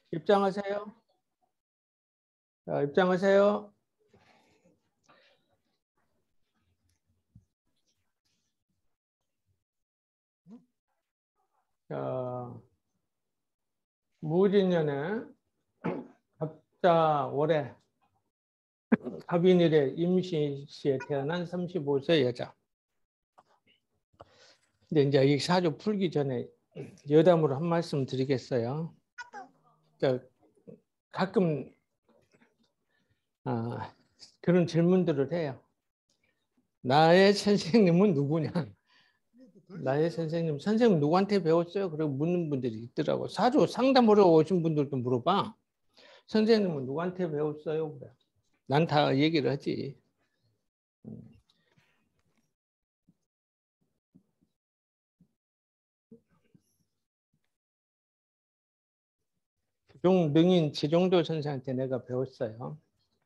입장하세요. 자, 입장하세요. 자, 무진년에 갑자 월에 갑인일에 임신시에 태어난 35세 여자. 근데 이제 이 사주 풀기 전에 여담으로 한 말씀 드리겠어요. 그러니까 가끔 그런 질문들을 해요. 나의 선생님은 누구냐? 나의 선생님 누구한테 배웠어요? 그러고 묻는 분들이 있더라고. 사주 상담하러 오신 분들도 물어봐. 선생님은 누구한테 배웠어요? 그래. 난 다 얘기를 하지. 능인 지종도 선생한테 내가 배웠어요.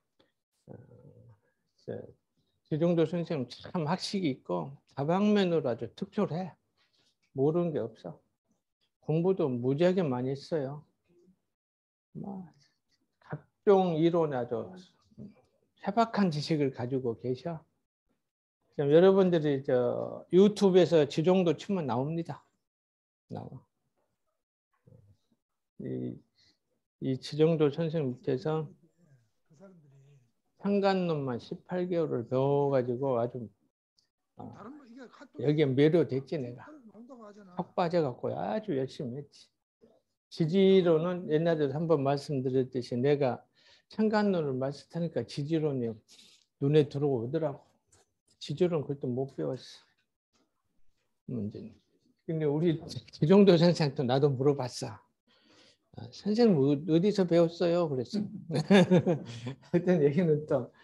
지종도 선생님 참 학식이 있고 다방면으로 아주 특출해. 모르는 게 없어. 공부도 무지하게 많이 했어요. 각종 이론에 아주 해박한 지식을 가지고 계셔. 여러분들이 유튜브에서 지종도 치면 나옵니다. 나와. 이 지종도 선생님 밑에서 상간론만 18개월을 배워가지고 아주 여기에 매료됐지 내가. 푹 빠져갖고 아주 열심히 했지. 지지론은 옛날에도 한번 말씀드렸듯이 내가 상간론을 마스터하니까 지지론이 눈에 들어오더라고. 지지론 그것도 못 배웠어. 문제는. 근데 우리 지종도 선생님한테 나도 물어봤어. 선생님 어디서 배웠어요? 그랬어. 그랬던 얘기는 또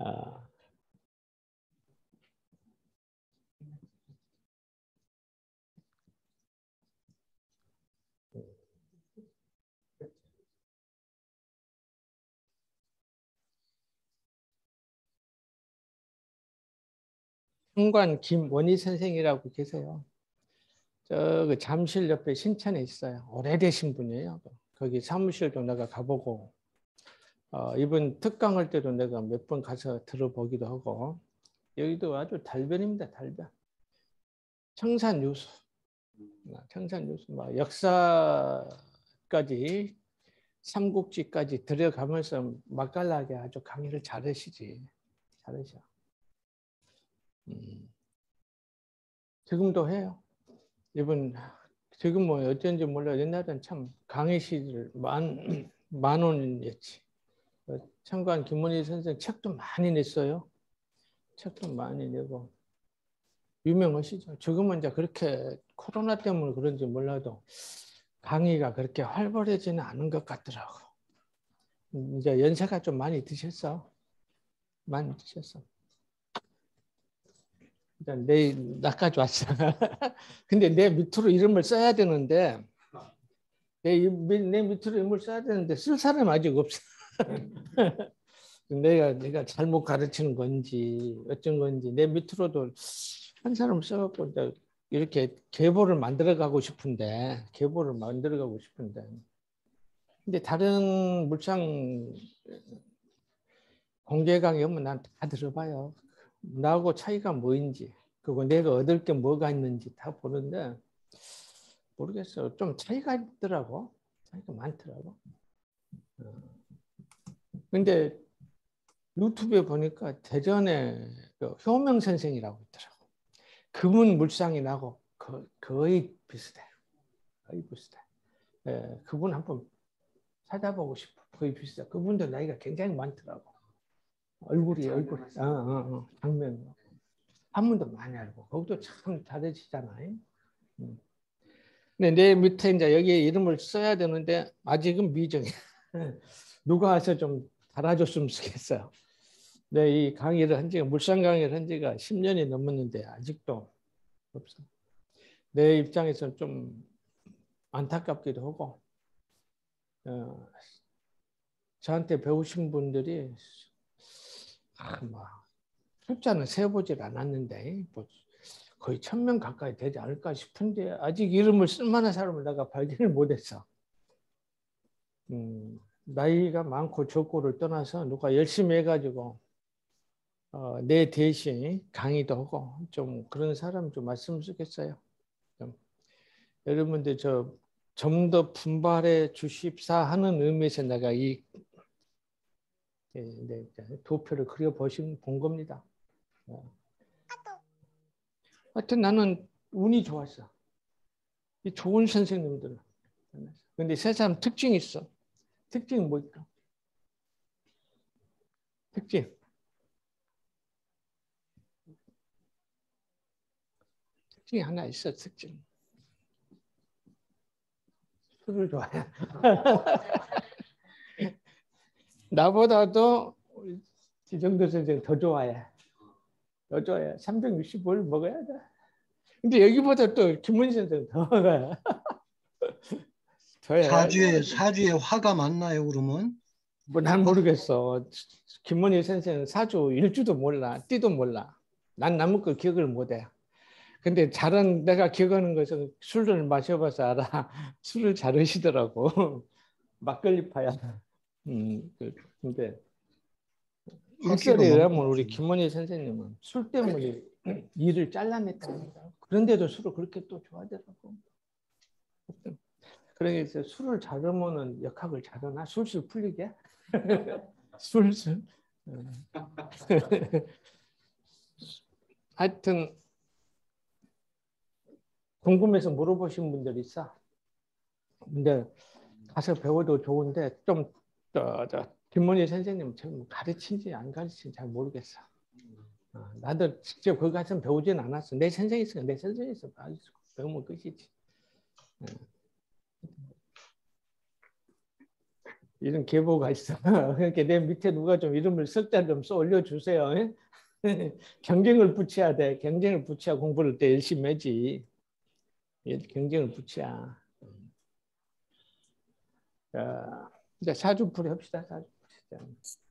현관 김원희 선생이라고 계세요. 그 잠실 옆에 신천에 있어요. 오래되신 분이에요. 거기 사무실도 내가 가보고 이분 특강할 때도 내가 몇 번 가서 들어보기도 하고 여기도 아주 달변입니다. 달변. 청산유수. 청산유수. 역사까지 삼국지까지 들어가면서 맛깔나게 아주 강의를 잘하시지. 잘하셔. 지금도 해요. 이분 지금 뭐 어쩐지 몰라. 옛날엔 참 강의실을 만원이었지. 참관 김원희 선생 책도 많이 냈어요. 책도 많이 내고 유명하시죠. 지금은 이제 그렇게 코로나 때문에 그런지 몰라도 강의가 그렇게 활발해지는 않은 것 같더라고. 이제 연세가 좀 많이 드셨어. 많이 드셨어. 나까지 왔어. 근데 내 밑으로 이름을 써야 되는데 내 밑으로 이름을 써야 되는데 쓸 사람이 아직 없어. 내가 잘못 가르치는 건지 어쩐 건지 내 밑으로도 한 사람 써갖고 이렇게 계보를 만들어가고 싶은데 근데 다른 물상 공개 강의 오면 난 다 들어봐요. 나하고 차이가 뭐인지 그리고 내가 얻을 게 뭐가 있는지 다 보는데 모르겠어요. 좀 차이가 있더라고. 차이가 많더라고. 근데 유튜브에 보니까 대전에 효명 선생이라고 있더라고. 그분 물상이 나고 거의 비슷해. 거의 비슷해. 예, 그분 한번 찾아보고 싶어. 거의 비슷해. 그분도 나이가 굉장히 많더라고. 얼굴. 장면. 한문도 많이 알고. 거기도 참 잘해지잖아요. 근데 내 밑에 이제 여기에 이름을 써야 되는데 아직은 미정이야. 누가 와서 좀 달아줬으면 좋겠어요. 이 강의를 한 지가 물상 강의를 한 지가 10년이 넘었는데 아직도 없어. 내 입장에서는 좀 안타깝기도 하고 저한테 배우신 분들이 숫자는 세어보질 않았는데 거의 1000명 가까이 되지 않을까 싶은데 아직 이름을 쓸만한 사람을 내가 발견을 못했어. 나이가 많고 적고를 떠나서 누가 열심히 해가지고 내 대신 강의도 하고 좀 그런 사람 좀 왔으면 좋겠어요. 여러분들 좀 더 분발해 주십사 하는 의미에서 내가 이 도표를 본 겁니다. 하여튼 나는 운이 좋았어. 이 좋은 선생님들. 근데 세 사람 특징이 있어. 특징이 뭘까? 특징. 특징이 하나 있어, 특징. 술을 좋아해. 나보다도 지정도 선생 더 좋아해. 더 좋아해. 365를 먹어야 돼. 근데 여기보다 또 김문희 선생 더 사주에 화가 많나요, 그러면? 뭐 난 모르겠어. 김문희 선생은 사주 일주도 몰라. 띠도 몰라. 난 남의 걸 기억을 못해. 근데 내가 기억하는 것은 술을 마셔봐서 알아. 술을 잘 하시더라고. 막걸리파야. 근데 일설에 의하면 우리 김문희 선생님은 술 때문에 일을 잘라냈답니다. 그런데도 술을 그렇게 또 좋아하더라고. 그러니까 술을 잘하면은 역학을 잘하나? 술술 풀리게? 술술. 하여튼 궁금해서 물어보신 분들 있어. 근데 가서 배워도 좋은데 좀 김문희 선생님 좀 가르친지 안 가르친지 잘 모르겠어. 나도 직접 거기 가서 배우진 않았어. 내 선생이 있어. 배우면 끝이지. 이런 계보가 있어. 그러니까 내 밑에 누가 좀 이름을 쓸 때 좀 써 올려주세요. 경쟁을 붙여야 돼. 경쟁을 붙여야 공부를 때 열심히 하지. 경쟁을 붙여야. 자, 이제 사주풀이 합시다. 사주풀이.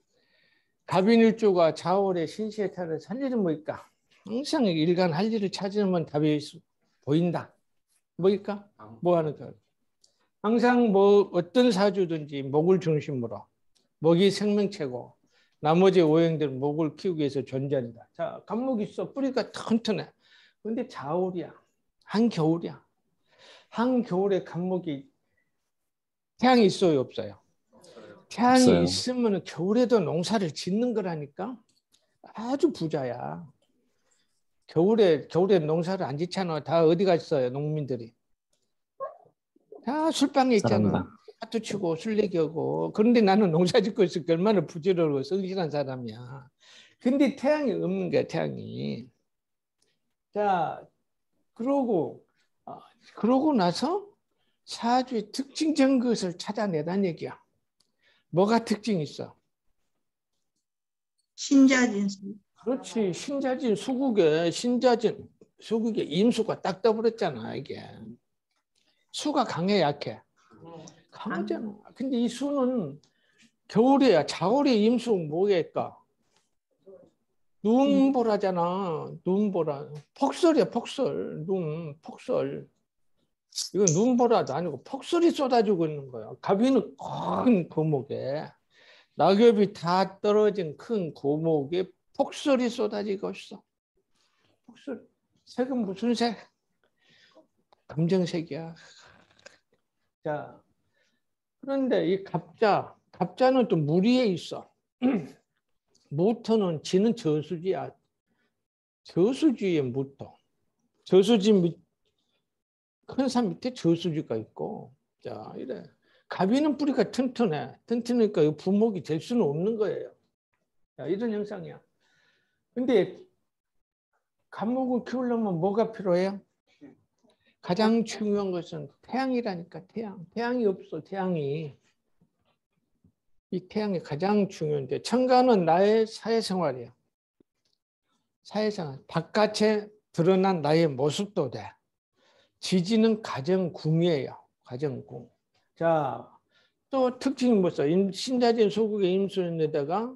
갑인일주가 좌월의 신시의 탈에서 할 일은 뭐일까? 항상 일간 할 일을 찾으면 답이 보인다. 뭐일까? 뭐 하는가? 항상 뭐 어떤 사주든지 목을 중심으로 목이 생명체고 나머지 오행들은 목을 키우기 위해서 존재한다. 자, 갑목이 있어. 뿌리가 튼튼해. 근데 자월이야. 한겨울이야. 한겨울에 갑목이 태양이 있어요, 없어요? 태양이 없어요. 있으면 겨울에도 농사를 짓는 거라니까. 아주 부자야. 겨울에 농사를 안 짓잖아. 다 어디 갔어요, 농민들이? 다 술방에 있잖아. 하트 치고 술 얘기하고. 그런데 나는 농사 짓고 있으니까 얼마나 부지런하고 성실한 사람이야. 근데 태양이 없는 거야, 태양이. 자, 그러고 나서 사주의 특징적인 것을 찾아내란 얘기야. 뭐가 특징이 있어? 신자진. 그렇지. 신자진 수국에 임수가 딱 떠버렸잖아, 이게. 수가 강해, 약해? 강하잖아. 근데 이 수는 겨울에야. 자월에 임수 뭐겠까? 눈보라잖아. 눈보라. 폭설이야, 폭설. 폭설. 이건 눈보라도 아니고 폭설이 쏟아지고 있는 거야. 갑이는 큰 고목에 낙엽이 다 떨어진 큰 고목에 폭설이 쏟아지고 있어. 폭설. 색은 무슨 색? 검정색이야. 자, 그런데 이 갑자는 또 무리에 있어. 무토는 지는 저수지야. 저수지에 무토. 저수지 큰 산 밑에 저수지가 있고. 자, 이래. 갑이는 뿌리가 튼튼해. 튼튼하니까 부목이 될 수는 없는 거예요. 자, 이런 현상이야. 근데 갑목을 키우려면 뭐가 필요해요? 가장 중요한 것은 태양이라니까, 태양. 태양이 없어, 태양이. 이 태양이 가장 중요한데, 천간은 나의 사회생활이야. 사회생활. 바깥에 드러난 나의 모습도 돼. 지지는 가정궁이에요. 가정궁. 자, 또 특징이 뭐죠? 신자진 소국의 임수인데다가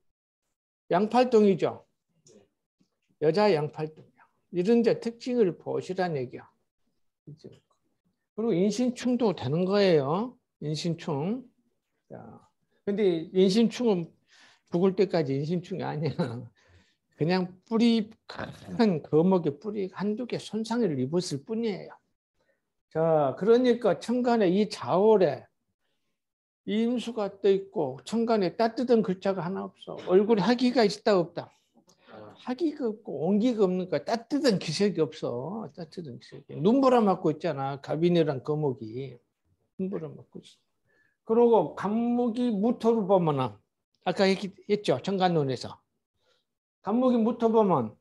양팔동이죠. 여자 양팔동이야. 이런 이제 특징을 보시란 얘기야. 그리고 인신충도 되는 거예요. 인신충. 자, 근데 인신충은 죽을 때까지 인신충이 아니야. 그냥 뿌리, 큰 거목의 뿌리 한두 개 손상을 입었을 뿐이에요. 자, 그러니까 천간에 이 자월에 임수가 떠 있고 천간에 따뜻한 글자가 하나 없어. 얼굴에 하기가 있다 없다. 하기가 없고 온기가 없으니까 따뜻한 기색이 없어. 따뜻한 기색이. 눈보라 맞고 있잖아. 갑인이랑 거목이. 눈보라 맞고 있어. 그리고 간목이 무토를 보면은 아까 했죠. 천간론에서. 간목이 무토 보면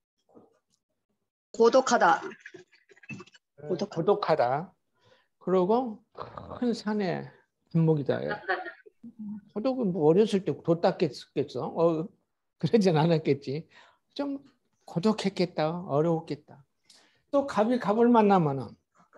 고독하다. 고독하다. 그리고 큰 산에 간목이다. 고독은 뭐 어렸을 때 도 닦겠어? 그러진 않았겠지. 좀 고독했겠다. 어려웠겠다. 또 갑이 갑을 만나면은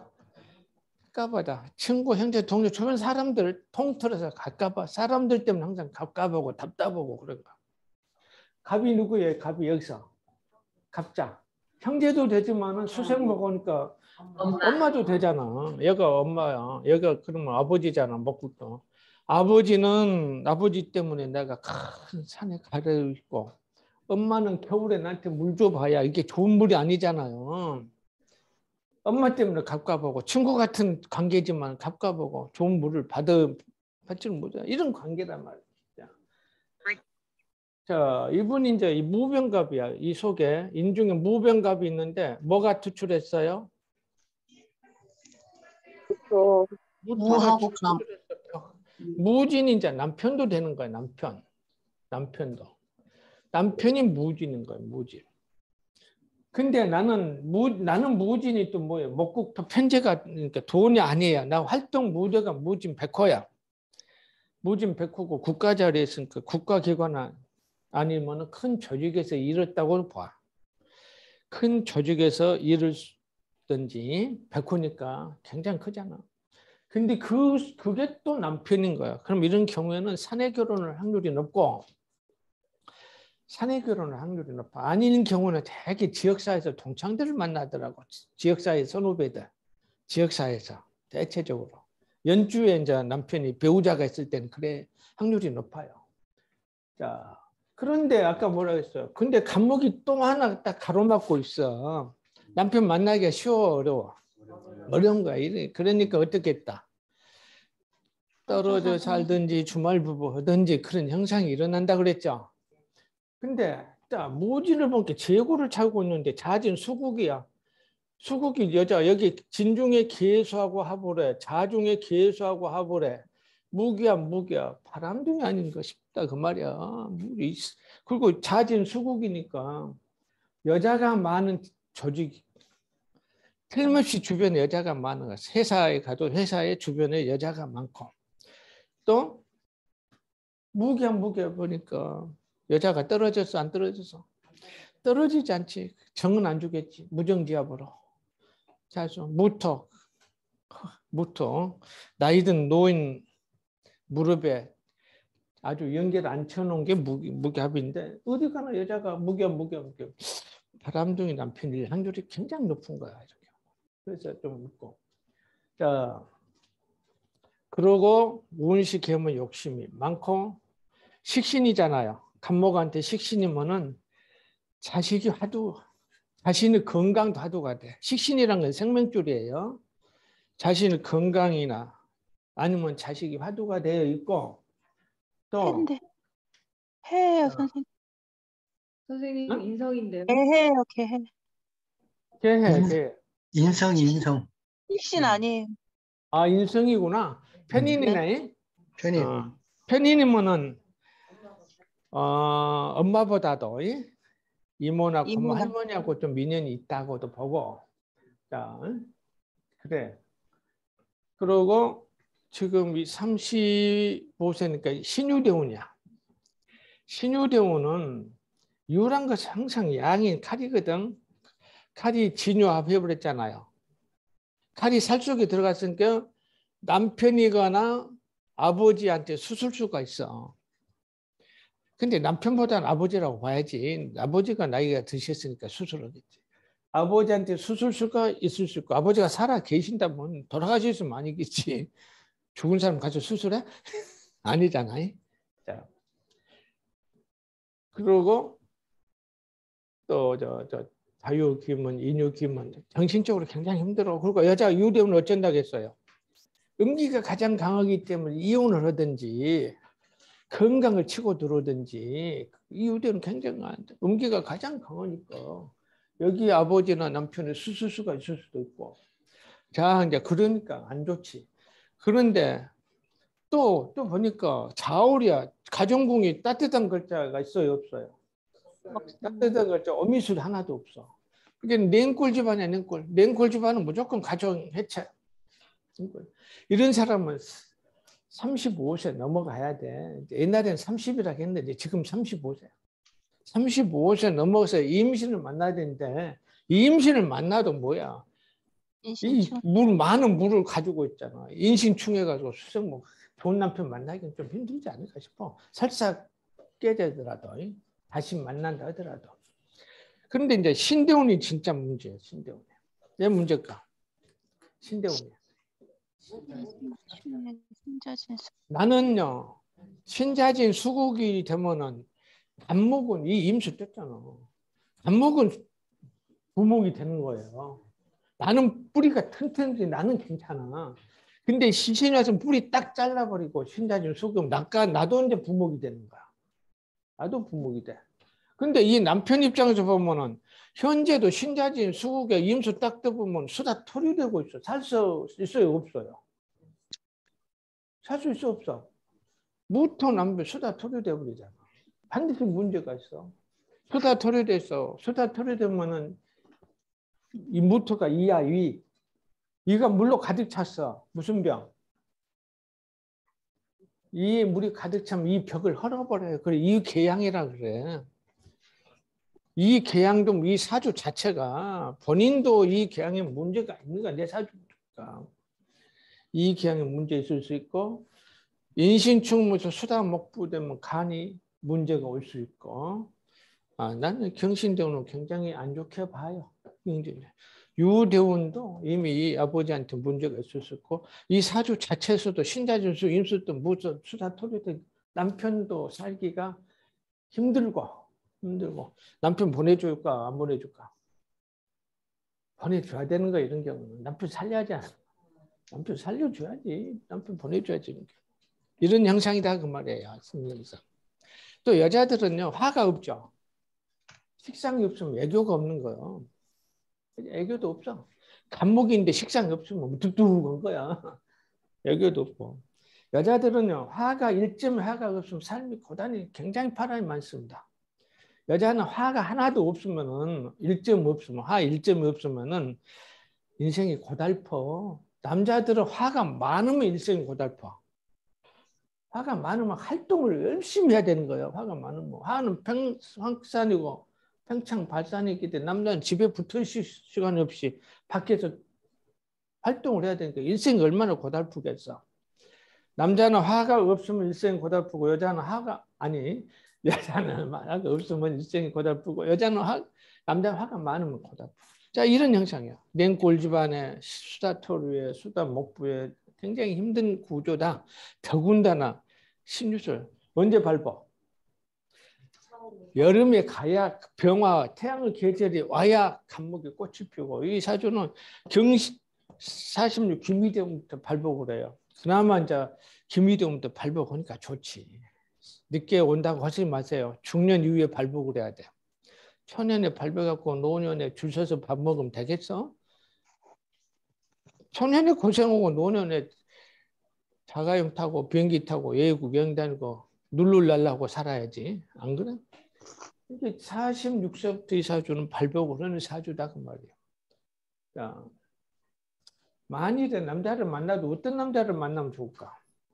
가까워다. 친구, 형제, 동료, 주변 사람들 통틀어서 가까워. 사람들 때문에 항상 가까워하고 답답하고 그런 거. 갑이 누구예요? 갑이 여기서. 갑자. 형제도 되지만은 수생 먹으니까 엄마도 되잖아. 얘가 엄마야. 얘가 그러면 아버지잖아. 먹고도. 아버지는 아버지 때문에 내가 큰 산에 가려 있고 엄마는 겨울에 나한테 물 줘봐야 이게 좋은 물이 아니잖아요. 엄마 때문에 갑갑하고 친구 같은 관계지만 갑갑하고 좋은 물을 받지는 못해. 이런 관계란 말이야. 자, 이분이 이제 이 무병갑이야. 이 속에 인중에 무병갑이 있는데 뭐가 투출했어요? 무하고 감. 무진이 이제 남편도 되는 거야. 남편도. 남편이 무진인 거야. 무진. 근데 나는 무진이 또 뭐예요? 목국토 편제가 그러니까 돈이 아니에요. 나 활동 무대가 무진 백호야. 무진 백호고 국가 자리에 있으니까 국가기관 아니면 큰 조직에서 일했다고 봐. 큰 조직에서 일을 든지 백호니까 굉장히 크잖아. 근데 그게 또 남편인 거야. 그럼 이런 경우에는 사내 결혼을 확률이 높고 사내 결혼을 확률이 높아. 아닌 경우는 되게 지역사회에서 동창들을 만나더라고. 지역사회 선후배들. 지역사회에서 대체적으로. 연주에 이제 남편이 배우자가 있을 때는 그래 확률이 높아요. 자, 그런데 아까 뭐라 했어요? 근데 간목이 또 하나 딱 가로막고 있어. 남편 만나기가 쉬워, 어려워? 어려운 거야. 그러니까 어떻게 했다? 떨어져 살든지 주말 부부 하든지 그런 현상이 일어난다 그랬죠. 근데 무진을 보니까 재고를 차고 있는데 자진 수국이야. 수국이 여자 여기 진중에 계수하고 하보래. 자중에 계수하고 하보래. 무기야 바람둥이 아닌가 싶다 그 말이야. 그리고 자진 수국이니까 여자가 많은 조직 틀림없이 주변에 여자가 많은 거야. 회사에 가도 회사에 주변에 여자가 많고 또 무기야 보니까 여자가 떨어졌어 안 떨어졌어? 떨어지지 않지. 정은 안 주겠지. 무정지압으로. 자수 무토 나이든 노인 무릎에 아주 연결 안 쳐놓은 게 무기압인데 어디 가나 여자가 무기압 바람둥이 남편일 확률이 굉장히 높은 거야. 이렇게. 그래서 좀 묻고 자 그러고 운시 계면 욕심이 많고 식신이잖아요. 간목한테 식신이면은 자식이 자신의 건강도 화두가 돼. 식신이란 건 생명줄이에요. 자신의 건강이나 아니면 자식이 화두가 되어 있고 또 해요 선생님. 선생님 응? 인성인데요. 해요 해. 개해. 인성. 식신 아니에요. 아 인성이구나. 편인이네. 편인. 편인이면은 엄마보다도 이모나 고모 할머니하고 좀 민연이 있다고도 보고 자 그래. 그리고 지금 이 35세니까 신유대운이야. 신유대운은 유란 것은 항상 양인 칼이거든. 칼이 진유합해버렸잖아요. 칼이 살 속에 들어갔으니까 남편이거나 아버지한테 수술수가 있어. 근데 남편보다는 아버지라고 봐야지. 아버지가 나이가 드셨으니까 수술하겠지. 아버지한테 수술수가 있을 수 있고 아버지가 살아 계신다면 돌아가셨으면 아니겠지. 죽은 사람 가서 수술해? 아니잖아요. 자, 그리고 또 자유기문, 인유기문 정신적으로 굉장히 힘들어. 그리고 여자 유대는 어쩐다겠어요. 음기가 가장 강하기 때문에 이혼을 하든지 건강을 치고 들어오든지 이유대는 굉장히 안 돼. 음기가 가장 강하니까 여기 아버지나 남편의 수술수가 있을 수도 있고. 자, 이제 그러니까 안 좋지. 그런데 또 보니까 자울이야. 가정궁이 따뜻한 글자가 있어요, 없어요? 따뜻한 글자 어미술 하나도 없어. 그게 냉골 집안이야, 냉골. 냉골 집안은 무조건 가정 해체. 이런 사람은 35세 넘어가야 돼. 옛날에는 30이라고 했는데 지금 35세. 35세 넘어서 임신을 만나야 되는데 임신을 만나도 뭐야? 인신충. 많은 물을 가지고 있잖아. 인신충해가지고 수생목 좋은 남편 만나기는 좀 힘들지 않을까 싶어. 설사 깨지더라도 다시 만난다 하더라도. 그런데 이제 신대운이 진짜 문제예요. 신대운이. 왜 문제일까? 신대운이. 신자진 나는요. 신자진 수국이 되면은 안목은 이 임수 떴잖아. 안목은 부목이 되는 거예요. 나는 뿌리가 튼튼한데 나는 괜찮아. 근데 신신이 와서 뿌리 딱 잘라버리고 신자진 수금 나도 이제 부목이 되는 거야. 나도 부목이 돼. 근데 이 남편 입장에서 보면은 현재도 신자진 수국에 임수 딱 떠보면 수다 토류되고 있어. 살 수 있어요, 없어요? 살 수 있어, 없어? 무토 남배 수다 토류돼 버리잖아. 반드시 문제가 있어. 수다 토류돼서 수다 토류되면은 이 무토가 이야 위. 이가 물로 가득 찼어. 무슨 병? 이 물이 가득 차면 이 벽을 헐어버려요. 그래, 이 계양이라 그래. 이 계양도 이 사주 자체가 본인도 이 계양에 문제가 있는 거야. 내 사주니까. 이 계양에 문제 있을 수 있고 인신충무에서 수다 목부되면 간이 문제가 올 수 있고 나는 경신대운은 굉장히 안 좋게 봐요. 유대운도 이미 이 아버지한테 문제가 있을 수 있고 이 사주 자체에서도 신자진수, 임수도 무수, 수다 토리도 남편도 살기가 힘들고 남편 보내줄까 안 보내줄까? 보내줘야 되는 거 이런 경우는 남편 살려야지 않아. 남편 살려줘야지. 남편 보내줘야지. 이런 형상이다 그 말이에요. 성경상. 또 여자들은요 화가 없죠. 식상이 없으면 애교가 없는 거예요. 애교도 없어. 간목인데 식상이 없으면 뚝뚝한 거야. 애교도 없고. 여자들은요 화가 일점의 화가 없으면 삶이 고단히 굉장히 파란이 많습니다. 여자는 화가 하나도 없으면은 일점 없으면 화 일점이 없으면은 인생이 고달퍼. 남자들은 화가 많으면 인생이 고달퍼. 화가 많으면 활동을 열심히 해야 되는 거예요. 화가 많으면. 화는 평산이고 평창 발산이기 때문에 남자는 집에 붙어 있을 시간이 없이 밖에서 활동을 해야 되니까 인생이 얼마나 고달프겠어. 남자는 화가 없으면 인생이 고달프고 여자는 화가 없으면 인생이 고달프고 남자는 화가 많으면 고달프. 자, 이런 형상이야. 냉골 집안에 수다 토류에 수다 목부에 굉장히 힘든 구조다. 더군다나 신유술 언제 밟아? 여름에 가야 병화 태양의 계절이 와야 간목이 꽃이 피고 이 사주는 경시 46 김희대부터 발복을 해요. 그나마 이제 김희대부터 발복하니까 좋지. 늦게 온다고 하지 마세요. 중년 이후에 발복을 해야 돼. 초년에 발복해갖고 노년에 줄 서서 밥 먹으면 되겠어? 초년에 고생하고 노년에 자가용 타고 비행기 타고 외국 여행 다니고 룰루랄라하고 살아야지. 안 그래? 이게 46세부터 이 사주는 발복을 하는 사주다 그 말이에요. 자, 만일에 남자를 만나도 어떤 남자를 만나면 좋을까?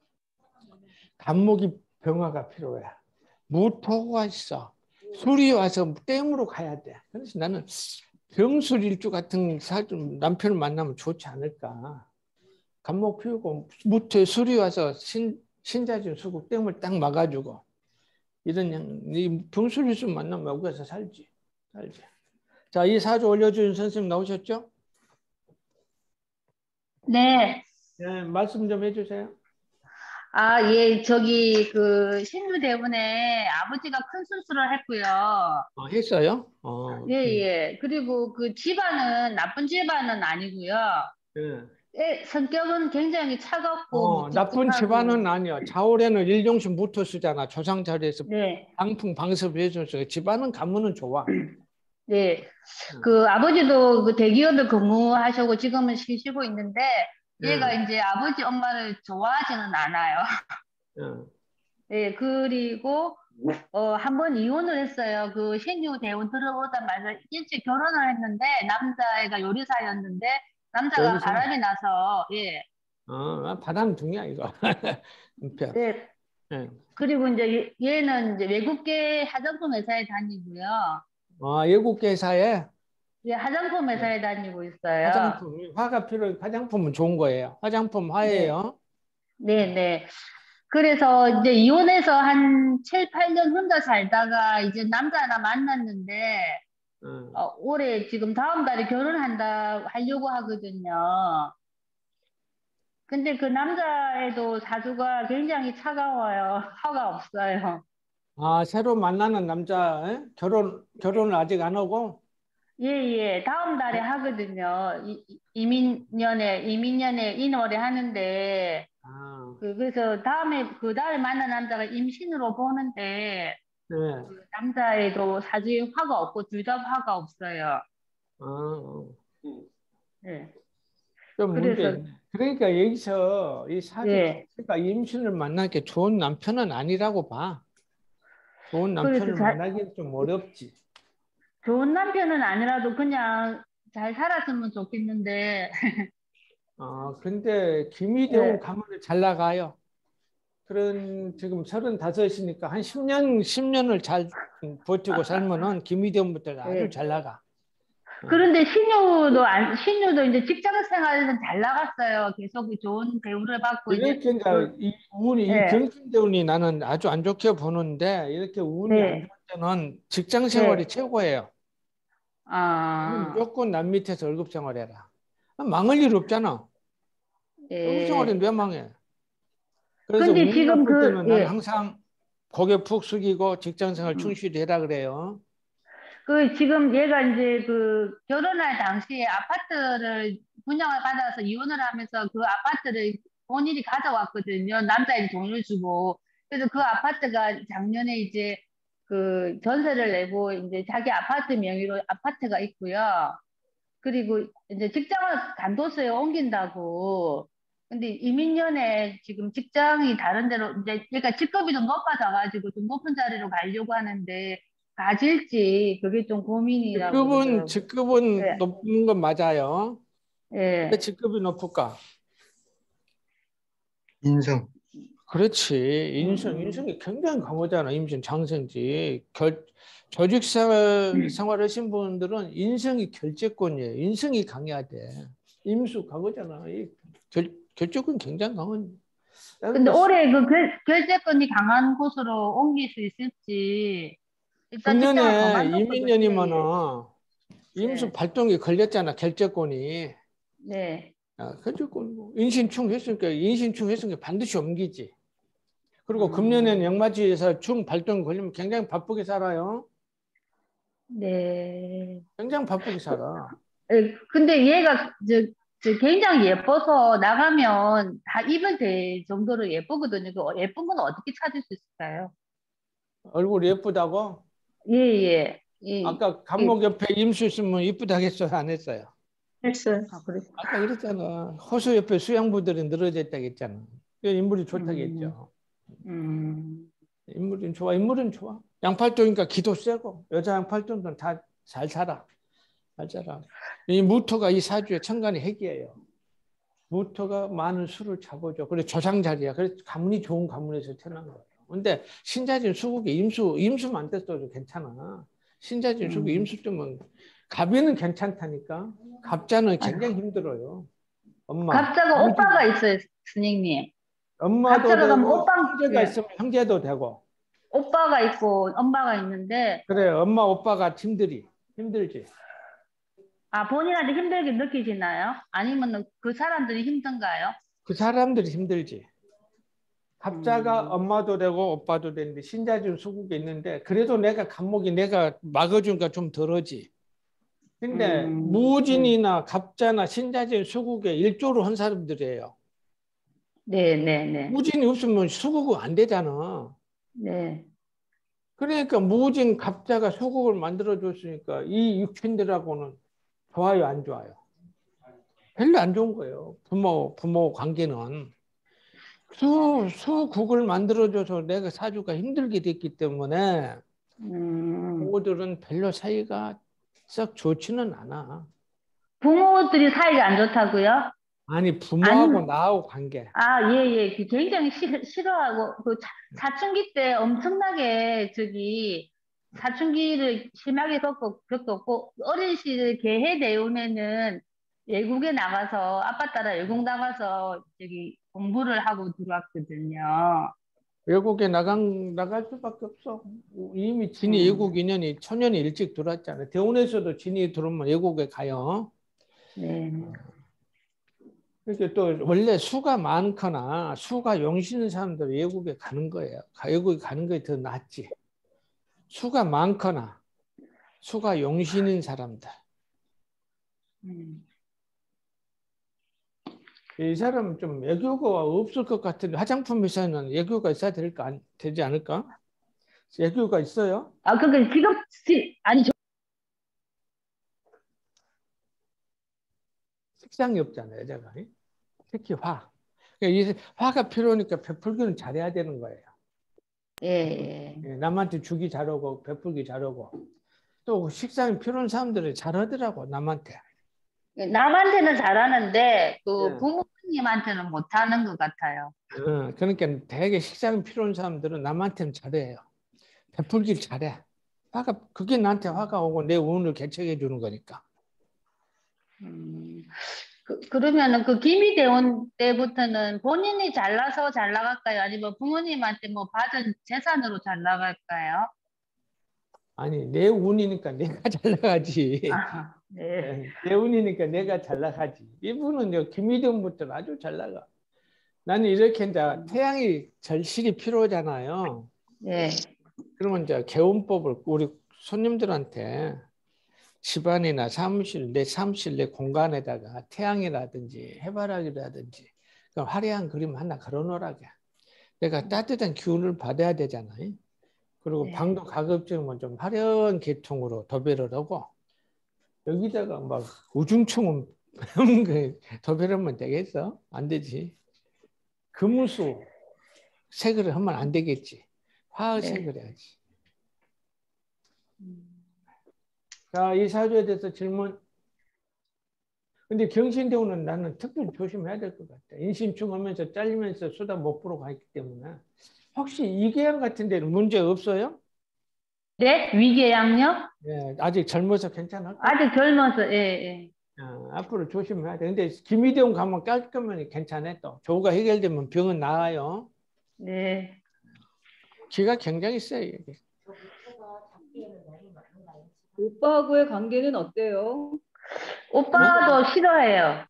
간목이 병화가 필요해. 무토가 있어. 술이 와서 땡으로 가야 돼. 그래서 나는 병술일주 같은 사주 남편을 만나면 좋지 않을까. 간목 피우고 무토에 술이 와서 신자진 수국 땡을 딱 막아주고 이 병술일주 만나면 여기서 살지. 자, 이 사주 올려준 선생님 나오셨죠? 네. 네, 말씀 좀 해주세요. 예, 저기 그 신유 때문에 아버지가 큰 수술을 했고요. 했어요? 예, 예. 그리고 그 집안은 나쁜 집안은 아니고요. 예. 성격은 굉장히 차갑고 나쁜 무뚝뚝하고. 집안은 아니야. 자올에는 일용신 무토 쓰잖아. 조상 자리에서 네, 방풍 방습을 해줘서 집안은 가문은 좋아. 네. 응. 그 아버지도 그 대기업에 근무하시고 지금은 쉬시고 있는데 얘가 응. 이제 아버지 엄마를 좋아하지는 않아요. 응. 예, 그리고 한 번 이혼을 했어요. 그 신유 대운 들어오자마자 일찍 결혼을 했는데 남자애가 요리사였는데 남자가 여기서 바람이 나서 예, 바람둥이야 이거. 한편. 예. 예. 그리고 이제 얘는 이제 외국계 화장품 회사에 다니고요. 외국계 회사에 예, 화장품 회사에 다니고 있어요. 화장품, 화가 화장품은 좋은 거예요. 화장품 네, 화예요. 네, 네. 그래서 이제 이혼해서 한 7, 8년 혼자 살다가 이제 남자 하나 만났는데 응. 올해 지금 다음 달에 하려고 하거든요. 근데 그 남자애도 사주가 굉장히 차가워요. 화가 없어요. 새로 만나는 남자, 결혼을 아직 안 하고? 예, 예. 다음 달에 하거든요. 이민년에 인월에 하는데, 아, 그래서 그 다음에 만난 남자가 임신으로 보는데, 네. 그 남자애도 사주에 화가 없고, 둘 다 화가 없어요. 어. 예. 좀 문제 그래서, 있네. 그러니까 여기서 이 사주 예. 자체가 임신을 만나기 좋은 남편은 아니라고 봐. 좋은 그래서 남편을 만나기는 좀 어렵지. 좋은 남편은 아니라도 그냥 잘 살았으면 좋겠는데, 근데 김희대운 예. 가문을 잘 나가요. 지금 35이니까 한 10년을 잘 버티고 살면은 김희대운부터 아주 예. 잘 나가. 그런데 신유도 이제 직장 생활에서 잘 나갔어요. 계속 좋은 대우를 받고 이제 이렇게 이제 이 운이 이 예, 경신대운이 나는 아주 안 좋게 보는데 이렇게 운이 안 좋을 네, 때는 직장 생활이 네, 최고예요. 아, 무조건 남 밑에서 월급 생활해라. 망할 일 없잖아. 월급 생활이 예. 왜 망해? 그래서 근데 운이 지금 나쁠 때는 난 예, 항상 고개 푹 숙이고 직장 생활 음. 충실히 해라 그래요. 지금 얘가 이제 결혼할 당시에 아파트를 분양을 받아서 이혼을 하면서 그 아파트를 본인이 가져왔거든요. 남자애이 돈을 주고. 그래서 그 아파트가 작년에 이제 전세를 내고 이제 자기 아파트 명의로 아파트가 있고요. 그리고 이제 직장을 간도서에 옮긴다고. 근데 이민년에 지금 직장이 다른 데로 이제 그러니까 직급이 좀 높아져가지고 좀 높은 자리로 가려고 하는데 가질지 그게 좀 고민이라고 직급은 그러더라고요. 직급은 예, 높은 건 맞아요. 왜 예, 직급이 높을까? 인성. 그렇지. 음, 인성이 굉장히 강하잖아. 임신 장생지. 조직 생활하신 분들은 인성이 결재권이에요. 인성이 강해야 돼. 임수 강하잖아. 결재권 굉장히 강한. 근데 그러니까 올해 결재권이 강한 곳으로 옮길 수 있을지 일단 직장을 금년에 그만뒀거든요. 이민년이면은 예, 임수 예, 발동이 걸렸잖아. 결재권이. 네. 결재권 인신충 했으니까 인신충 했으니까 반드시 옮기지. 그리고 금년에는 음, 역마지에서 충 발동 걸리면 굉장히 바쁘게 살아요. 네. 굉장히 바쁘게 살아. 근데 얘가 굉장히 예뻐서 나가면 다 입을 대 정도로 예쁘거든요. 예쁜 건 어떻게 찾을 수 있을까요? 얼굴 예쁘다고? 예, 예. 아까 예. 감목 옆에 임수 있으면 이쁘다 했어요? 안 했어요? 했어요. 아, 그래. 아까 그랬잖아. 호수 옆에 수양부들이 늘어져 있다고 했잖아. 그 인물이 좋다고 음, 했죠. 음, 인물은 좋아. 인물은 좋아. 양팔도니까 기도 세고 여자 양팔도는 다 잘 살아. 잘 살아. 이 무토가 이 사주의 천간이 핵이에요. 무토가 많은 수를 잡아줘. 그래 조상 자리야. 그래서 가문이 좋은 가문에서 태어난 거예요. 근데 신자진 수국이 임수만 안 됐어도 괜찮아. 신자진 수국 음. 임수 뜨면 갑이는 괜찮다니까. 갑자는 굉장히 아이고. 힘들어요. 엄마. 갑자가 오빠가 있어요, 스님님. 엄마도 갑자가 그럼 되고 형제가 예. 있으면 형제도 되고. 오빠가 있고 엄마가 있는데, 그래 엄마 오빠가 힘들지. 본인한테 힘들게 느끼시나요? 아니면 그 사람들이 힘든가요? 그 사람들이 힘들지. 갑자가 엄마도 되고 오빠도 되는데 신자진 수국에 있는데 그래도 내가 간목이 내가 막아주니까 좀 덜하지. 근데 무진이나 갑자나 신자진 수국에 일조를 한 사람들이에요. 네. 무진이 없으면 수국은 안 되잖아. 네. 그러니까 무진 갑자가 수국을 만들어 줬으니까 이 육친들하고는 좋아요, 안 좋아요? 별로 안 좋은 거예요. 부모 관계는. 수국을 만들어줘서 내가 사주가 힘들게 됐기 때문에 부모들은 별로 사이가 썩 좋지는 않아. 부모들이 사이가 안 좋다고요? 아니, 부모하고 아니, 나하고 관계. 예. 그 굉장히 싫어하고, 그 사춘기 때 엄청나게 사춘기를 심하게 겪었고, 어린 시절 개해 대운에는 외국에 나가서, 아빠 따라 외국 나가서 공부를 하고 들어왔거든요. 외국에 나갈 수밖에 없어. 이미 진이 외국 인연이 초년이 일찍 들어왔잖아. 대원에서도 진이 들어오면 외국에 가요. 네. 그렇게 또 원래 수가 많거나 수가 용시는 사람들 외국에 가는 거예요. 외국에 가는 게 더 낫지. 수가 많거나 수가 용시는 사람들. 이 사람은 좀 애교가 없을 것 같은데 화장품 회사는 애교가 있어야 되지 않을까? 애교가 있어요? 그러니까 아니, 색상이 없잖아요, 여자가. 특히 화. 그러니까 이 화가 필요하니까 베풀기는 잘해야 되는 거예요. 예. 남한테 주기 잘하고 베풀기 잘하고 또 식상이 필요한 사람들은 잘하더라고 남한테. 남한테는 잘하는데 예. 부모님한테는 못하는 것 같아요. 그러니까 되게 식상이 필요한 사람들은 남한테는 잘해요. 베풀길 잘해. 그게 나한테 화가 오고 내 운을 개척해 주는 거니까. 그러면은 그 기미대원 때부터는 본인이 잘나서 잘 나갈까요? 아니면 부모님한테 뭐 받은 재산으로 잘 나갈까요? 아니 내 운이니까 내가 잘 나가지. 네. 내 운이니까 내가 잘 나가지. 이분은 김희정부터 아주 잘 나가. 나는 이렇게 이제 태양이 절실히 필요하잖아요. 네. 그러면 이제 개운법을 우리 손님들한테 집안이나 내 사무실 내 공간에다가 태양이라든지 해바라기라든지 화려한 그림 하나 걸어놓으라게. 내가 따뜻한 기운을 받아야 되잖아요. 그리고 네. 방도 가급적이면 좀 화려한 계통으로 도배를 하고 여기다가 막 우중충은 도배를 하면 되겠어? 안 되지. 금수 색을 하면 안 되겠지. 화색을 해야지. 자, 이 사주에 대해서 질문. 근데 경신대우는 나는 특별히 조심해야 될 것 같아. 인신충하면서 잘리면서 수다 못 보러 가기 때문에. 혹시 이계양 같은 데는 문제 없어요? 네? 위궤양요? 예, 아직 젊어서 괜찮을까? 아직 젊어서, 예. 앞으로 조심해야 돼. 근데 김희대원 가면 깔끔하니 괜찮아 또. 조우가 해결되면 병은 나아요. 네. 기가 굉장히 세요. 이게. 오빠하고의 관계는 어때요? 오빠도 싫어해요.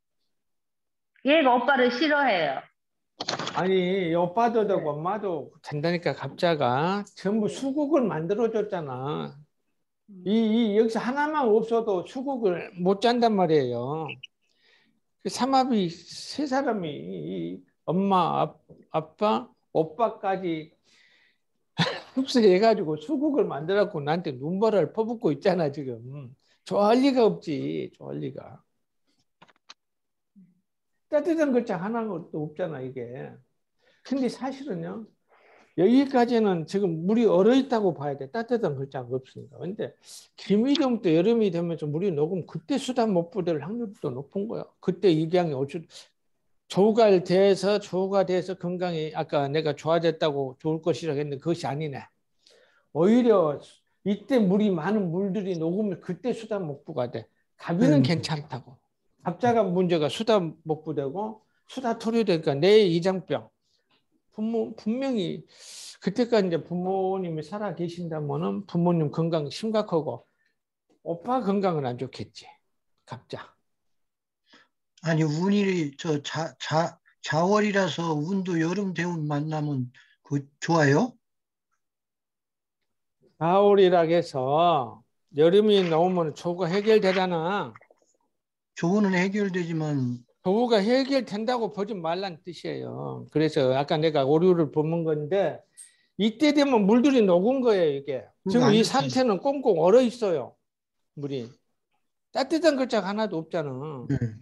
얘가 오빠를 싫어해요. 아니 오빠도 되고 엄마도 된다니까 갑자가 전부 수국을 만들어줬잖아. 여기서 하나만 없어도 수국을 못 잔단 말이에요. 삼합이 세 사람이 엄마, 아빠, 오빠까지 흡수해가지고 수국을 만들었고 나한테 눈발을 퍼붓고 있잖아 지금. 좋아할 리가 없지. 좋아할 리가. 따뜻한 글자 하나도 없잖아 이게. 근데 사실은요. 여기까지는 지금 물이 얼어있다고 봐야 돼. 따뜻한 글자가 없으니까. 근데 김희정 때 여름이 되면서 물이 녹으면 그때 수다 못 부될 확률이 더 높은 거야. 그때 이경이 조우가 돼서 건강이 아까 내가 좋아졌다고 좋을 것이라고 했는데 그것이 아니네. 오히려 이때 물이 많은 물들이 녹으면 그때 수다 못 부가 돼. 갑이는 괜찮다고. 갑자가 문제가 수다 못 부되고 수다 토류되니까 내 이장병. 분명히 그때까지 이제 부모님이 살아 계신다면은 부모님 건강 심각하고 오빠 건강은 안 좋겠지. 갑자. 아니 운이 자월이라서 운도 여름 대운 만나면 좋아요? 가을이라 해서 여름이 나오면 조우가 해결되잖아. 조우는 해결되지만 조우가 해결된다고 보지 말란 뜻이에요. 그래서 아까 내가 오류를 보는 건데 이때 되면 물들이 녹은 거예요, 이게. 지금 이 상태는 꽁꽁 얼어 있어요, 물이. 따뜻한 글자가 하나도 없잖아.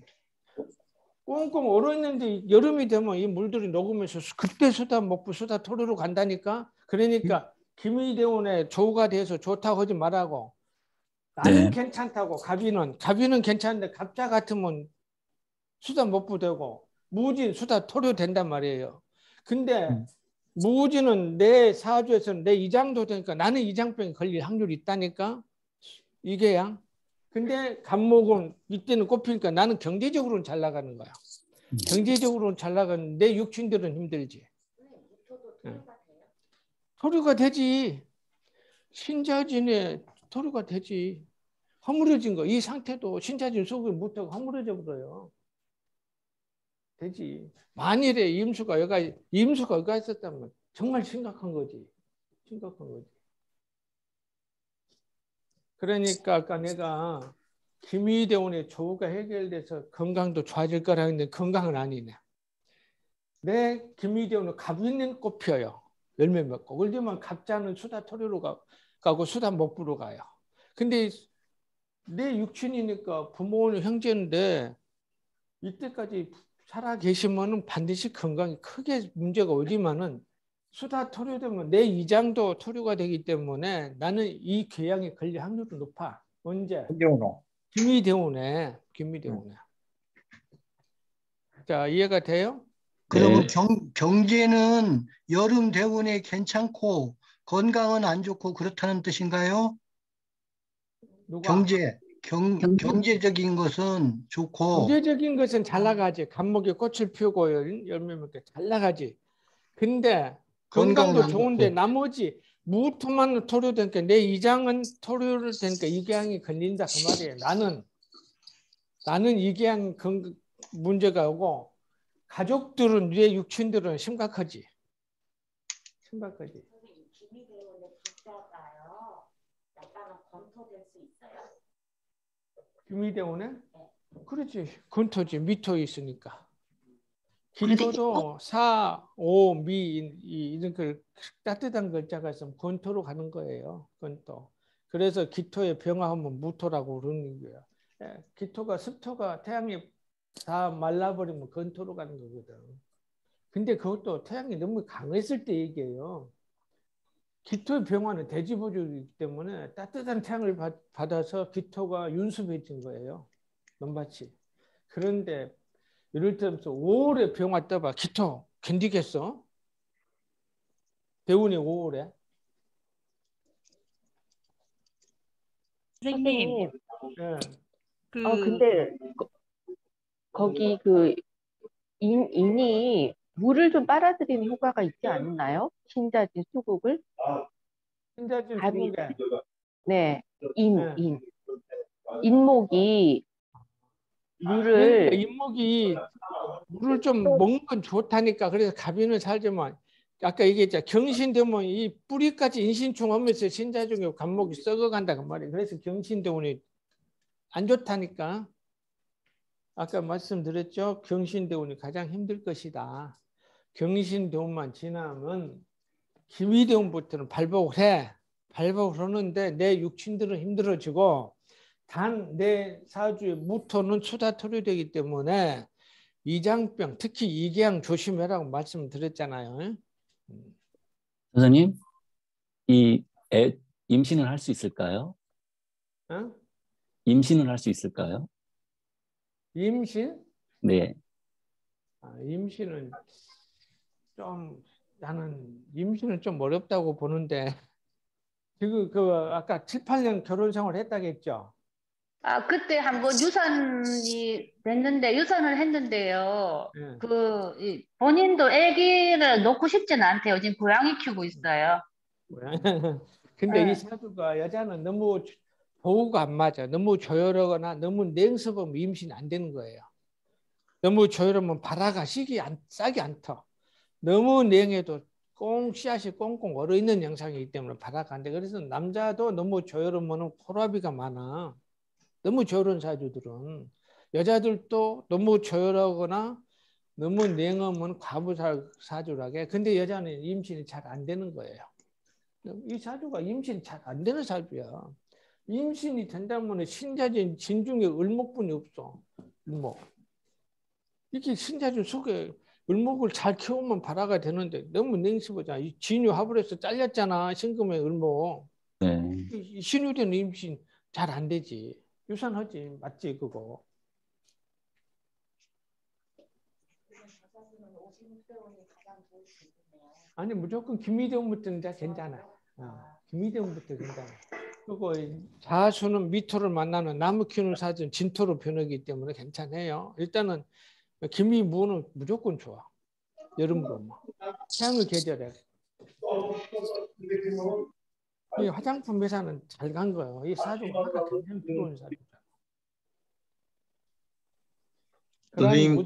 꽁꽁 얼어 있는데 여름이 되면 이 물들이 녹으면서 그때 수다 먹고 수다 토르로 간다니까. 그러니까 김의대원의 조우가 돼서 좋다고 하지 말라고. 나는 괜찮다고. 가비는 괜찮은데 갑자 같으면 수다 먹고 되고 무진 수다 토르 된단 말이에요. 근데 무진은 내 사주에서는 내 이장도 되니까 나는 이장병이 걸릴 확률이 있다니까. 이게야. 근데 간목은 이때는 꼽히니까 나는 경제적으로는 잘 나가는 거야. 경제적으로는 잘 나가는데 내 육친들은 힘들지. 토류가 되지. 신자진의 토류가 되지. 허물어진 거. 이 상태도 신자진 속을 못하고 허물어져 버려요. 되지. 만일에 임수가 여가 있었다면 정말 심각한 거지. 심각한 거지. 그러니까 아까 내가 김의대원의 조우가 해결돼서 건강도 좋아질 거라 했는데 건강은 아니네. 내 김의대원은 갑인은 꽃피어요. 열매 맺고. 예를 들면 갑자는 수다 토류로 가고 수다 목부로 가요. 근데 내 육친이니까 부모는 형제인데 이때까지 살아 계시면은 반드시 건강이 크게 문제가 오지만은 수다 토류되면 내 이장도 토류가 되기 때문에 나는 이 궤양에 걸릴 확률이 높아. 언제? 김의대원에. 자, 이해가 돼요? 그러면 경제는 여름 대운에 괜찮고 건강은 안 좋고 그렇다는 뜻인가요? 누가? 경제적인 것은 좋고 경제적인 것은 잘 나가지. 감목에 꽃을 피우고 열매 맺게 잘 나가지. 근데 건강도 좋은데 나머지 무토만 토류되니까 내 이장은 토류를 되니까 이계양이 걸린다 그 말이에요. 나는 이계양 문제가 오고 가족들은 내 육친들은 심각하지. 심각하지. 김의대원의 불자가요. 약간은 검토될 수 있어요. 김의대원에? 그렇지. 근토지. 미토 있으니까. 기토도 사, 오, 미 이런 그 따뜻한 글자가 있으면 근토로 가는 거예요. 근토. 그래서 기토에 병화하면 무토라고 그러는 거예요. 기토가 습토가 태양이 다 말라버리면 근토로 가는 거거든. 근데 그것도 태양이 너무 강했을 때 얘기해요. 기토의 병화는 대지보조이기 때문에 따뜻한 태양을 받아서 기토가 윤습해진 거예요. 논밭이. 그런데 이럴 때면서 5월에 병화 떠봐. 기토 견디겠어? 대운이 5월에. 선생님. 네. 근데 거기 인이 물을 좀 빨아들이는 효과가 있지 않나요? 신자진 수국을? 신자진 수국에. 네, 인목이 물을. 그러니까 인목이 물을 좀 먹는 건 좋다니까. 그래서 가비는 살지만 아까 얘기했잖아. 경신되면 이 뿌리까지 인신충 하면서 신자중에 간목이 썩어간다 그 말이에요. 그래서 경신대운이 안 좋다니까. 아까 말씀드렸죠. 경신대운이 가장 힘들 것이다. 경신대운만 지나면 김의대운부터는 발복을 해. 발복을 하는데 내 육친들은 힘들어지고 단 내 사주의 무토는 수다 토류되기 때문에 이장병, 특히 이계양 조심해라고 말씀드렸잖아요. 선생님, 임신을 할 수 있을까요? 임신을 할 수 있을까요? 임신? 네. 임신은 나는 임신은 좀 어렵다고 보는데 지금 아까 7, 8년 결혼 생활을 했다겠죠? 그때 한번 유산을 했는데요. 네. 본인도 아기를 놓고 싶지는 않대요. 지금 고양이 키우고 있어요. 근데 이 사주가 여자는 너무 보호가 안 맞아. 너무 조열하거나 너무 냉섭하면 임신 안 되는 거예요. 너무 저혈하면 바라가 싹이 안 터. 너무 냉해도 씨앗이 꽁꽁 얼어있는 영상이기 때문에 바라가 안 돼. 그래서 남자도 너무 저혈하면 콜라비가 많아. 너무 저혈한 사주들은. 여자들도 너무 저혈하거나 너무 냉하면 과부 사주라게. 근데 여자는 임신이 잘 안 되는 거예요. 이 사주가 임신이 잘 안 되는 사주야. 임신이 된다면 신자진 진중에 을목분이 없어. 을목. 이게 신자진 속에 을목을 잘 키우면 발화가 되는데 너무 냉시보자. 진유 화불에서 잘렸잖아. 신금의 을목. 네. 신유된 임신 잘 안 되지. 유산하지. 맞지 그거. 아니 무조건 김미대원부터는 괜찮아. 김미대원부터 괜찮아. 그리고 자수는 미토를 만나는 나무 키우는 사주는 진토로 변하기 때문에 괜찮아요. 일단은 김미무는 무조건 좋아. 여름도 뭐. 태양의 계절에. 이 화장품 회사는 잘 간 거예요. 이 사주가 하나 굉장히 들어온 사주잖아. 선생님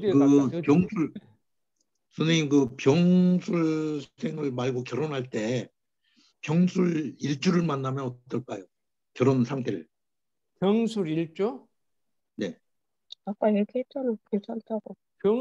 그 병술생을 말고 결혼할 때 병술 일주를 만나면 어떨까요? 결혼 상태를. 병술 일주? 네. 아까 얘기했잖아. 괜찮다고.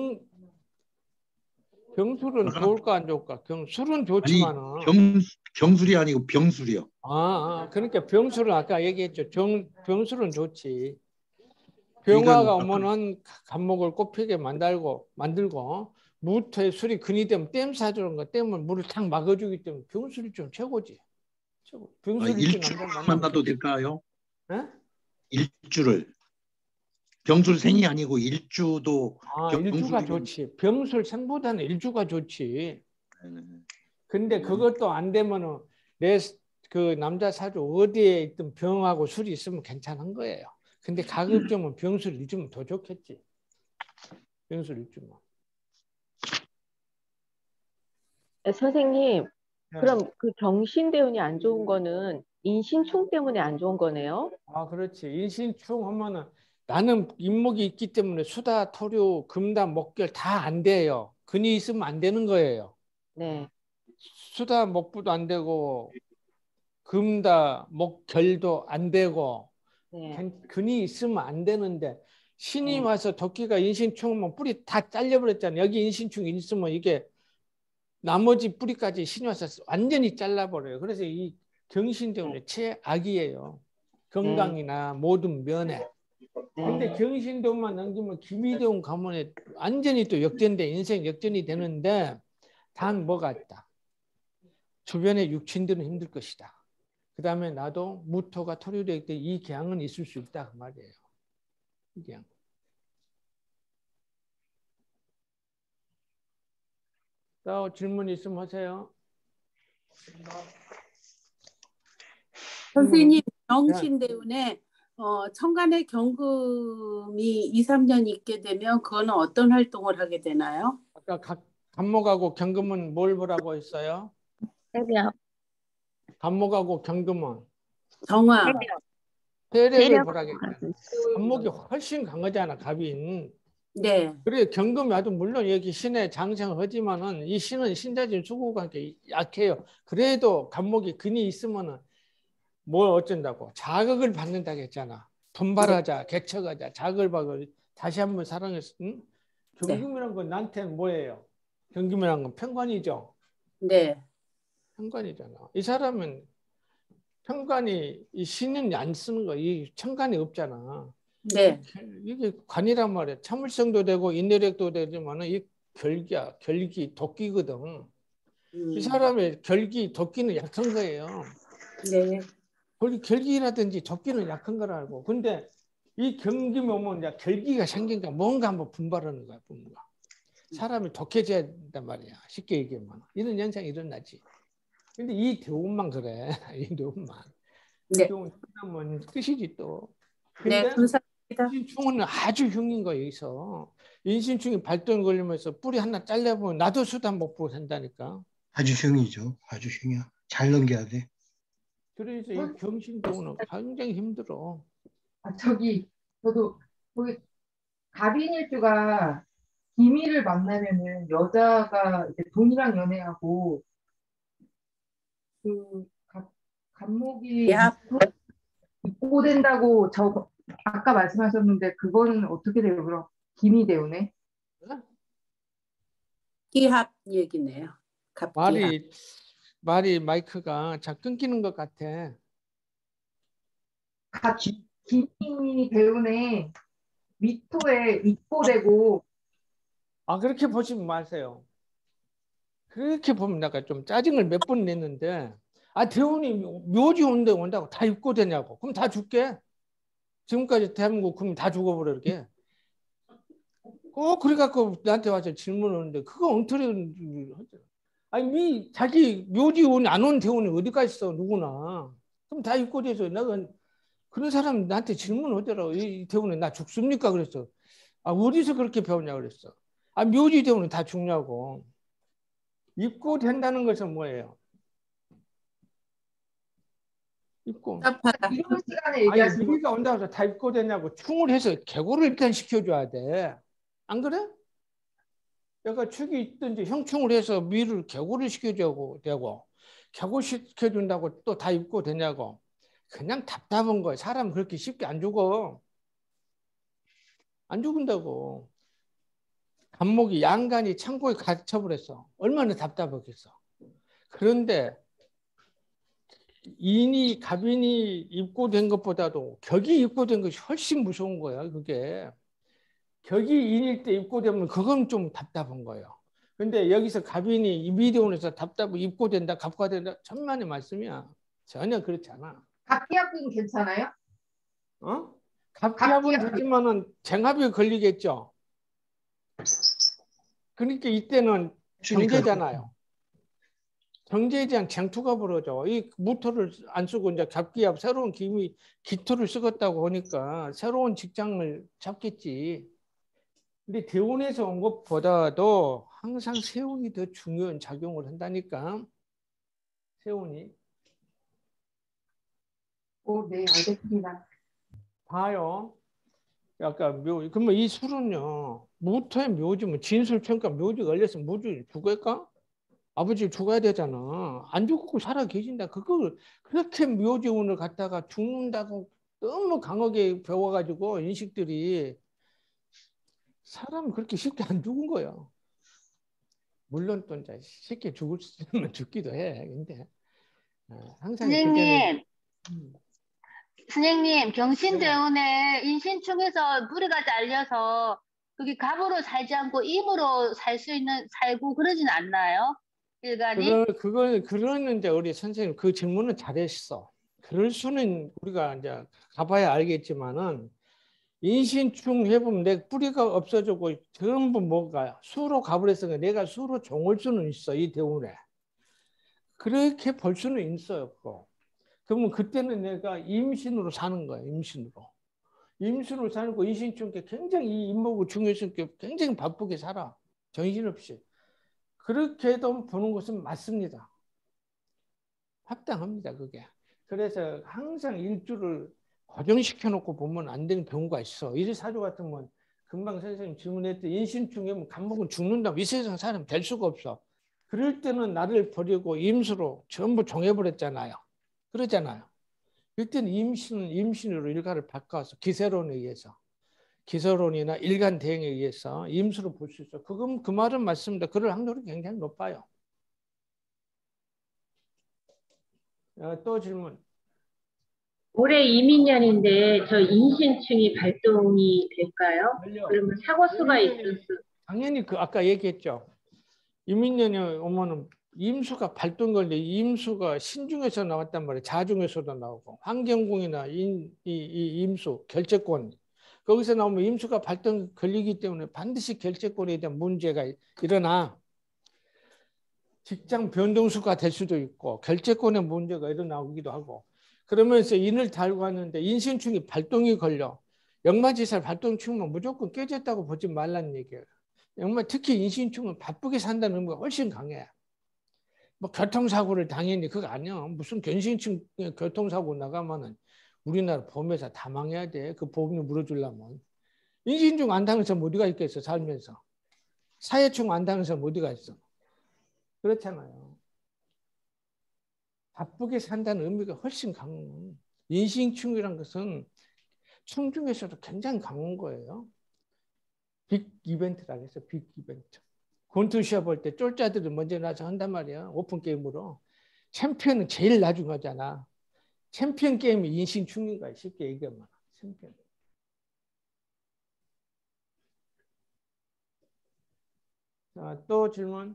병술은 좋을까 안 좋을까? 술은 아니 좋지만은. 경술이 아니고 병술이요. 그러니까 병술은 아까 얘기했죠. 병술은 좋지. 병화가 오면은 간목을 꽃피게 만들고 무토에 술이 근이 되면 댐 사주는 거 댐을 물을 탁 막아주기 때문에 병술이 좀 최고지. 최고. 병술이 일주를 만나도 될까요? 네? 일주를. 병술생이 아니고 일주도. 일주가 좋지. 병술생보다는 일주가 좋지. 근데 그것도 안 되면은 그 남자 사주 어디에 있든 병하고 술이 있으면 괜찮은 거예요. 근데 가급적이면 병술 일주면 더 좋겠지. 병술 일주면. 선생님, 그럼 그 경신대운이 안 좋은 거는 인신충 때문에 안 좋은 거네요? 그렇지. 인신충 하면은 나는 인목이 있기 때문에 수다, 토류, 금단, 목결 다 안 돼요. 근이 있으면 안 되는 거예요. 네. 수다, 목부도 안 되고 금다, 목결도 안 되고 네. 근이 있으면 안 되는데 신이 와서 도끼가 인신충이면 뿌리 다 잘려버렸잖아요. 여기 인신충 있으면 이게 나머지 뿌리까지 신이 와서 완전히 잘라버려요. 그래서 이 경신대운이 최악이에요. 건강이나 모든 면에. 근데 경신대운만 넘기면 기미대운 가문에 완전히 또 역전돼 인생 역전이 되는데 단 뭐가 있다. 주변의 육친들은 힘들 것이다. 그 다음에 나도 무토가 토류되기 때문에 이 계양은 있을 수 있다 그 말이에요. 이 계양. 또 질문 있으면 하세요. 선생님, 경신대운에 천간에 경금이 2, 3년 있게 되면 그거는 어떤 활동을 하게 되나요? 아까 간목하고 경금은 뭘 보라고 했어요? 해력. 간목하고 경금은 정화. 세력을 보라겠잖아. 간목이 훨씬 강하잖아, 갑인. 네. 그래 경금이 아주 물론 여기 신의 장생을 하지만은 이 신은 신자진 수구관계 약해요. 그래도 간목이 근이 있으면은 뭘 어쩐다고 자극을 받는다고 했잖아. 분발하자, 개척하자, 자극을 받고 다시 한번 사랑했어. 응? 경금이란 건 나한테는 뭐예요? 경금이란 건 편관이죠. 네. 편관이잖아. 이 사람은 편관이 이 신은 안 쓰는 거, 이 천간이 없잖아. 네. 이게 관이란 말이야. 참을성도 되고 인내력도 되지만은 이 결기야, 결기 도끼거든. 이 사람의 결기 도끼는 약한 거예요. 네. 결기라든지 도끼는 약한 걸 알고. 근데 이 경기 오면 이제 결기가 생긴가 뭔가 한번 분발하는 거야, 뭔가. 사람이 독해져야 된단 말이야. 쉽게 얘기하면 이런 현상이 일어나지. 근데 이 대운만 그래. 이 대운만. 네. 대운 뜻이지 또. 네, 근데 감사합니다. 인신충은 아주 흉인 거야 여기서. 인신충이 발동 걸리면서 뿌리 하나 잘려보면 나도 수단 못 보고 산다니까. 아주 흉이죠. 아주 흉이야. 잘 넘겨야 돼. 그래서 이 경신대운은 굉장히 힘들어. 저도 거기 갑인일주가 기미를 만나면은 여자가 이제 돈이랑 연애하고 그 간목이 야, 입고된다고 아까 말씀하셨는데 그거는 어떻게 돼요? 그럼 기미 때문에? 기합 얘기네요. 갑기합. 말이 마이크가 잘 끊기는 것 같아. 기미 때문에 미토에 입고되고 그렇게 보시면 마세요. 그렇게 보면 내가 좀 짜증을 몇 번 냈는데, 대원이 묘지 온다고 다 입고되냐고. 그럼 다 죽게. 지금까지 대한민국 그럼 다 죽어버려 이렇게. 그래갖고 나한테 와서 질문하는데 그거 엉터리. 아니 자기 묘지 안 온 대원이 어디가 있어 누구나. 그럼 다 입고돼서 내가 그런 사람 나한테 질문하더라고. 이 대원이 나 죽습니까? 그랬어. 어디서 그렇게 배웠냐 그랬어. 묘지 대원은 다 죽냐고. 입고된다는 것은 뭐예요? 입고. 이런 시간에 얘기하시는 거. 우리가 온다고 해서 다 입고되냐고 충을 해서 개고를 일단 시켜줘야 돼. 안 그래? 내가 축이 있든지 형충을 해서 미를 개고를 시켜주고 되고 개고 시켜준다고 또 다 입고되냐고. 그냥 답답한 거야. 사람 그렇게 쉽게 안 죽어. 안 죽은다고. 간목이 양간이 창고에 갇혀버렸어. 얼마나 답답하겠어. 그런데 갑인이 입고된 것보다도 격이 입고된 것이 훨씬 무서운 거야. 그게 격이 인일 때 입고되면 그건 좀 답답한 거예요. 근데 여기서 갑인이 이비대원에서 입고된다, 갑과된다, 천만의 말씀이야. 전혀 그렇지 않아. 갑기합은 괜찮아요? 갑기합은 되지만은 쟁합이 걸리겠죠. 그러니까 이때는 정제잖아요. 정제에 대한 쟁투가 벌어져. 이 무토를 안 쓰고 이제 갑기합 새로운 기토를 쓰겠다고 하니까 새로운 직장을 잡겠지. 근데 대운에서 온 것보다도 항상 세운이 더 중요한 작용을 한다니까. 세운이. 네, 알겠습니다. 봐요. 약간 그러면 이 술은요. 무토의 묘지면 진술평가 묘지 걸렸으면 묘지 죽을까? 아버지 죽어야 되잖아. 안 죽고 살아 계신다. 그걸 그렇게 묘지운을 갖다가 죽는다고 너무 강하게 배워가지고 인식들이 사람 그렇게 쉽게 안 죽은 거예요. 물론 또 이제 쉽게 죽을 수 있으면 죽기도 해. 근데 항상 선생님, 선생님 네. 경신대운에 인신충에서 뿌리가 잘려서 그게 갑으로 살지 않고 임으로 살고 그러진 않나요? 일간이? 그거는 이제 우리 선생님 그 질문은 잘했어. 그럴 수는 우리가 이제 가봐야 알겠지만은 인신충 해보면 내 뿌리가 없어지고 전부 뭐가 수로 가버렸으니까 내가 수로 종을 수는 있어 이 대운에. 그렇게 볼 수는 있어요. 그러면 그때는 내가 임신으로 사는 거야. 임신으로 사는 거 인신충께 굉장히 이 임목을 중요스럽게 굉장히 바쁘게 살아. 정신없이. 그렇게도 보는 것은 맞습니다. 합당합니다. 그게. 그래서 항상 일주를 고정시켜 놓고 보면 안 되는 경우가 있어. 일사주 같으면 금방 선생님 질문했듯이 인신충이면 간목은 죽는다고 이 세상 사람 될 수가 없어. 그럴 때는 나를 버리고 임수로 전부 종해버렸잖아요. 그러잖아요. 그때는 임신으로 일가를 바꿔서 기세론에 의해서 기세론이나 일간 대행에 의해서 임수로 볼 수 있어. 그건 그 말은 맞습니다. 그럴 확률이 굉장히 높아요. 또 질문. 올해 이민년인데 저 인신충이 발동이 될까요? 그러면 사고수가 있을 수. 당연히 아까 얘기했죠. 이민년이 오면은 임수가 발동 걸리 임수가 신중에서 나왔단 말이에요. 자중에서도 나오고 환경궁이나 이 임수 결재권 거기서 나오면 임수가 발동 걸리기 때문에 반드시 결재권에 대한 문제가 일어나. 직장 변동수가 될 수도 있고 결재권의 문제가 일어나기도 하고 그러면서 인을 달고 하는데 인신충이 발동이 걸려. 역마지살 발동충은 무조건 깨졌다고 보지 말라는 얘기예요. 특히 인신충은 바쁘게 산다는 의미가 훨씬 강해. 뭐 교통사고를 당연히 그거 아니야. 무슨 인신충 교통사고 나가면은 우리나라 보험회사 다 망해야 돼. 그 보험료 물어주려면. 인신충 안 당해서 어디가 있겠어 살면서. 사회충 안다는 사람 어디가 있어? 그렇잖아요. 바쁘게 산다는 의미가 훨씬 강한 인신충이란 것은 충 중에서도 굉장히 강한 거예요. 빅 이벤트라고 해서 빅 이벤트. 권투 시합 볼 때 쫄자들이 먼저 나서 한단 말이야. 오픈 게임으로. 챔피언은 제일 나중 하잖아. 챔피언 게임이 인신충인가 쉽게 얘기하면. 챔피언. 자, 또 질문.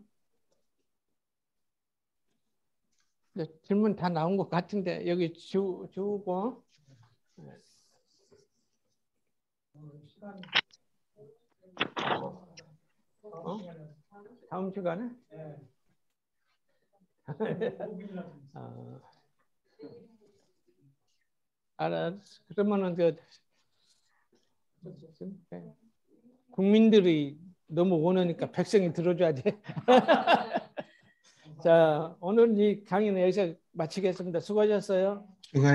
네, 질문 다 나온 것 같은데 여기 주고. 다음 시간에? 알았어. 그러면은 국민들이 너무 원하니까 백성이 들어줘야지. 자, 오늘 이 강의는 여기서 마치겠습니다. 수고하셨어요.